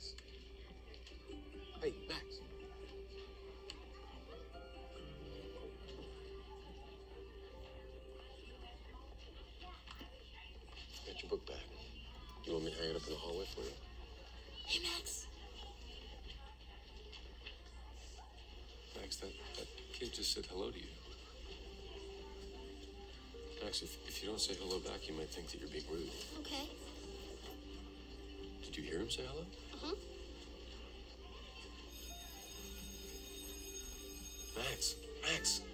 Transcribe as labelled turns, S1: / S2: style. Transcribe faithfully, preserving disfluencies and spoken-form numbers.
S1: Max. Hey, Max. Get your book back. You want me to hang it up in the hallway for you?
S2: Hey, Max.
S1: Max, that, that kid just said hello to you. Max, if, if you don't say hello back, you might think that you're being rude.
S2: Okay.
S1: Did you hear him say hello?
S2: Uh-huh.
S1: Max, Max.